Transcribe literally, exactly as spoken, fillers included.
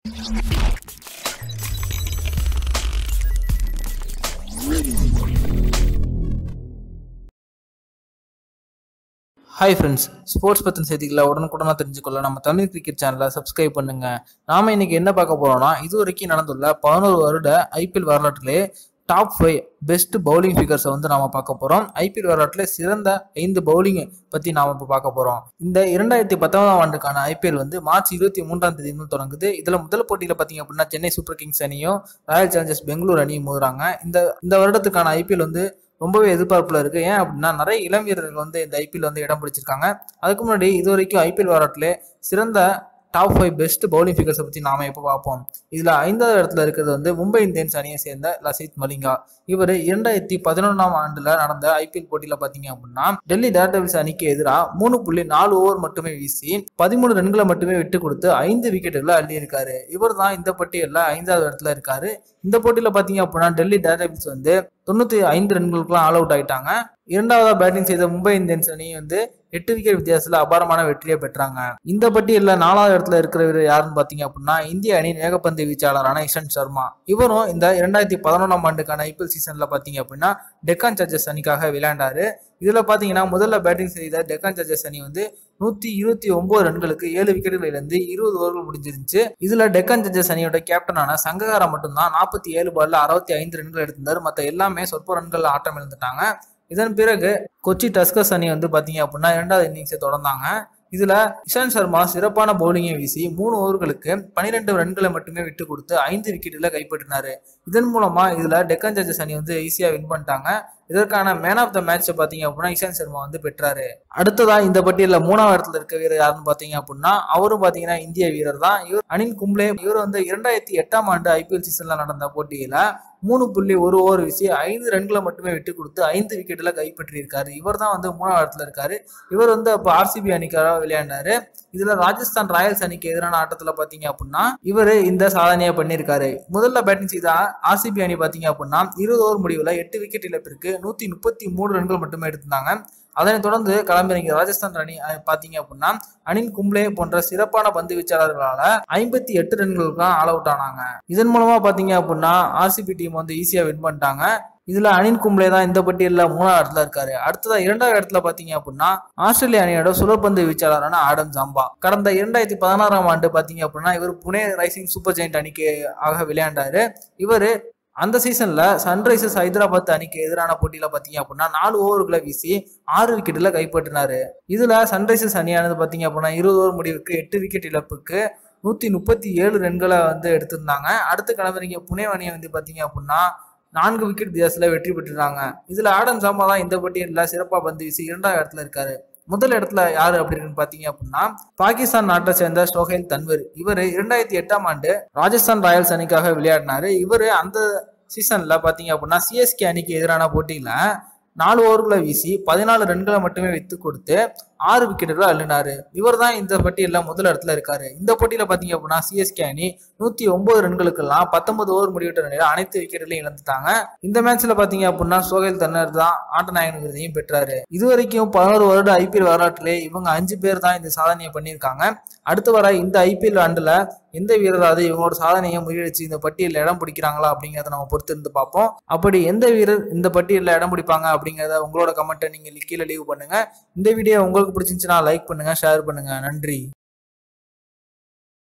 Hi friends, sports பத்தின செய்திகளை உடனுக்குடனா தெரிஞ்சுக்கொள்ள நம்ம தமிழ் கிரிக்கெட் சேனலை சப்ஸ்கிரைப் பண்ணுங்க. நாம இன்னைக்கு என்ன பார்க்க போறோம்னா, இதுவரைக்கும் நடந்துள்ள பதினோரு வருட ஐபிஎல் வரலாற்றிலே டாப் ஃபைவ் பெஸ்ட் பவுலிங் ஃபிகர்ஸை வந்து நாம பார்க்க போறோம். ஐபிஎல் வரலாற்றிலே சிறந்த ஐந்து பவுலிங் பத்தி நாம இப்போ பார்க்க போறோம். இந்த இரண்டாயிரத்தி பத்தொன்பதாம் ஆண்டுக்கான ஐபிஎல் வந்து மார்ச் இருபத்தி மூன்றாம் தேதி தொடங்குது. இதுல முதல் போட்டியில பாத்தீங்க அப்படின்னா சென்னை சூப்பர் கிங்ஸ் அணியும் ராயல் சேலஞ்சர்ஸ் பெங்களூர் அணியும் மோதுறாங்க. இந்த இந்த வருடத்துக்கான ஐபிஎல் வந்து ரொம்பவே எதிர்பார்ப்புல இருக்கு. ஏன் அப்படின்னா நிறைய இளம் வீரர்கள் வந்து இந்த ஐபிஎல் வந்து இடம் பிடிச்சிருக்காங்க. அதுக்கு முன்னாடி இது வரைக்கும் ஐபிஎல் வரலாற்றிலே சிறந்த டாப் ஃபைவ் பெஸ்ட் பவுலிங் ஃபிகர்ஸை பற்றி நாம இப்போ பார்ப்போம். இதில் ஐந்தாவது இடத்துல இருக்கிறது வந்து மும்பை இந்தியன்ஸ் அணியை சேர்ந்த லசித் மலிங்கா. இவர் இரண்டாயிரத்தி பதினொன்றாம் ஆண்டுல நடந்த ஐபிஎல் போட்டியில பாத்தீங்க அப்படின்னா டெல்லி டேர்டெவில்ஸ் அணிக்கு எதிராக மூணு புள்ளி நாலு ஓவர் மட்டுமே வீசி பதிமூணு ரன்களை மட்டுமே விட்டு கொடுத்து ஐந்து விக்கெட்டுகளை அள்ளி இருக்காரு. இவர் தான் இந்த பட்டியலில் ஐந்தாவது இடத்துல இருக்காரு. இந்த போட்டியில பாத்தீங்க அப்படின்னா டெல்லி டேர்டெவில்ஸ் வந்து தொண்ணூத்தி ஐந்து ரன்களுக்குலாம் ஆல் அவுட் ஆயிட்டாங்க. இரண்டாவதா பேட்டிங் செய்த மும்பை இந்தியன்ஸ் அணி வந்து எட்டு விக்கெட் வித்தியாசத்துல அபாரமான வெற்றியை பெற்றாங்க. இந்த பட்டியல்ல நாலாவது இடத்துல இருக்கிறவர் யாருன்னு பாத்தீங்க அப்படின்னா இந்திய அணியின் வேகப்பந்து வீச்சாளரான இஷாந்த் சர்மா. இவரும் இந்த இரண்டாயிரத்தி பதினொன்றாம் ஆண்டுக்கான ஐபிஎல் சீசன்ல பாத்தீங்க அப்படின்னா டெக்கான் சார்ஜர்ஸ் அணிக்காக விளையாண்டாரு. இதுல பாத்தீங்கன்னா முதல்ல பேட்டிங் செய்த டெக்கான் சார்ஜர்ஸ் அணி வந்து நூத்தி இருபத்தி ஒன்பது ரன்களுக்கு ஏழு விக்கெட்டுகள் இழந்து இருபது ஓவர்கள் முடிஞ்சிருந்துச்சு. இதுல டெக்கான் சார்ஜர்ஸ் அணியோட கேப்டனான சங்ககாரா மட்டும்தான் நாற்பத்தி ஏழு பால்ல அறுபத்தி ஐந்து ரன்கள் எடுத்திருந்தாரு. மற்ற எல்லாமே சொற்ப ரன்கள் ஆட்டம் இழந்துட்டாங்க. இதன் பிறகு கொச்சி டஸ்கர்ஸ் அணி வந்து பாத்தீங்க அப்படின்னா இரண்டாவது இன்னிங்ஸை தொடர்ந்தாங்க. இதுல இஷாந்த் சர்மா சிறப்பான பவுலிங்கை வீசி மூணு ஓவர்களுக்கு பனிரெண்டு ரன்களை மட்டுமே விட்டு கொடுத்து ஐந்து விக்கெட்டுல கைப்பற்றினாரு. இதன் மூலமா இதுல டெக்கான் சார்ஜர்ஸ் அணி வந்து ஈஸியா வின் பண்ணிட்டாங்க. இதற்கான மேன் ஆஃப் த மேட்ச் பாத்தீங்க அப்படின்னா இஷாந்த் சர்மா வந்து பெற்றாரு. அடுத்ததா இந்த பட்டியலில் மூணாவது இடத்துல இருக்க வீரர் யாருன்னு பாத்தீங்க அப்படின்னா அவரும் பாத்தீங்கன்னா இந்திய வீரர் தான். இவர் அனில் கும்ப்ளே. இவர் வந்து இரண்டாயிரத்தி எட்டாம் ஆண்டு ஐபிஎல் சீசன்ல நடந்த போட்டியில மூணு புள்ளி ஒரு ஓவர் வீசி ஐந்து ரன்களை மட்டுமே விட்டு கொடுத்து ஐந்து விக்கெட்டுல கைப்பற்றி இருக்காரு. இவர் தான் வந்து மூணாவது இடத்துல இருக்காரு. இவர் வந்து அப்போ ஆர்சிபி அணிக்காக விளையாண்டாரு. இதுல ராஜஸ்தான் ராயல்ஸ் அணிக்கு எதிரான ஆட்டத்துல பாத்தீங்க அப்படின்னா இவரு இந்த சாதனையை பண்ணியிருக்காரு. முதல்ல பேட்டிங் செய்த ஆர்சிபி அணி பாத்தீங்க அப்படின்னா இருபது ஓவர் முடிவுல எட்டு விக்கெட் இழப்பிற்கு நூத்தி முப்பத்தி மூணு ரன்கள் மட்டுமே எடுத்திருந்தாங்க. அதனைத் தொடர்ந்து களமிறங்கிய ராஜஸ்தான் அணி பாத்தீங்க அப்படின்னா அனில் கும்ப்ளே போன்ற சிறப்பான பந்து வீச்சாளர்களால ஐம்பத்தி எட்டு ரன்களுக்கு ஆல் அவுட் ஆனாங்க. இதன் மூலமா பாத்தீங்க அப்படின்னா ஆர்சிபி டீம் வந்து ஈஸியா வின் பண்ணிட்டாங்க. இதுல அனில் கும்ப்ளே தான் இந்த பட்டியல்ல மூணாவது இடத்துல இருக்காரு. அடுத்ததா இரண்டாவது இடத்துல பாத்தீங்க அப்படின்னா ஆஸ்திரேலிய அணியோட சுழற்பந்து வீச்சாளரான ஆடம் ஜாம்பா. கடந்த இரண்டாயிரத்தி பதினாறாம் ஆண்டு பாத்தீங்க அப்படின்னா இவர் புனே ரைசிங் சூப்பர் ஜெயிண்ட் அணிக்கு ஆக விளையாண்டாரு. இவரு அந்த சீசன்ல சன்ரைசர்ஸ் ஹைதராபாத் அணிக்கு எதிரான போட்டியில பாத்தீங்க அப்படின்னா நாலு ஓவர்களை வீசி ஆறு விக்கெட்டுல கைப்பற்றினாரு. இதுல சன்ரைசர்ஸ் அணியானது பாத்தீங்க அப்படின்னா இருபது ஓவர் முடிவுக்கு எட்டு விக்கெட் இழப்புக்கு நூத்தி முப்பத்தி ஏழு ரன்களை வந்து எடுத்திருந்தாங்க. அடுத்து களமிறங்கிய புனே அணியை வந்து பாத்தீங்க அப்படின்னா நான்கு விக்கெட் வித்தியாசத்துல வெற்றி பெற்றிருந்தாங்க. இதுல ஆடம் ஜாம்பா தான் இந்த பட்டியலில் சிறப்பா பந்து வீசி இரண்டாவது இடத்துல இருக்காரு. முதல் இடத்துல யாரு அப்படின்னு பாத்தீங்க அப்படின்னா பாகிஸ்தான் நாட்டை சேர்ந்த சோஹைல் தன்வர். இவர் இரண்டாயிரத்தி எட்டாம் ஆண்டு ராஜஸ்தான் ராயல்ஸ் அணிக்காக விளையாடினாரு. இவரு அந்த சீசன்ல பாத்தீங்க அப்படின்னா சிஎஸ்கே அணிக்கு எதிரான போட்டியில நாலு ஓவர்களை வீசி பதினாலு ரன்களை மட்டுமே வித்து கொடுத்து ஆறு விக்கெட்டுகளை அள்ளினாரு. இவர் தான் இந்த பட்டியலில் முதல் இடத்துல இருக்காரு. இந்த போட்டியில பாத்தீங்க அப்படின்னா சிஎஸ்கே அணி நூத்தி ஒன்பது ரன்களுக்கெல்லாம் பத்தொன்பது ஓவர் முடிவிட்ட நிலையில அனைத்து விக்கெட்டுகளையும் இழந்துட்டாங்க. இந்த மேட்ச்ல பாத்தீங்க அப்படின்னா சோஹைல் தன்வர் தான் ஆட்ட நாயகன் விருதையும் பெற்றாரு. இதுவரைக்கும் பதினோரு வருட ஐபிஎல் வரலாற்றிலே இவங்க அஞ்சு பேர் தான் இந்த சாதனையை பண்ணியிருக்காங்க. அடுத்து வர இந்த ஐபிஎல் ஆண்டுல எந்த வீரராவது இவங்களோட சாதனையை முறியடிச்சு இந்த பட்டியலில் இடம் பிடிக்கிறாங்களா அப்படிங்கிறத நம்ம பொறுத்து இருந்து பார்ப்போம். அப்படி எந்த வீரர் இந்த பட்டியலில் இடம் பிடிப்பாங்க அப்படிங்கிறத உங்களோட கமெண்ட்டை நீங்க கீழே லீவ் பண்ணுங்க. இந்த வீடியோ உங்களுக்கு பிடிச்சிருந்துச்சுன்னா லைக் பண்ணுங்க, ஷேர் பண்ணுங்க. நன்றி.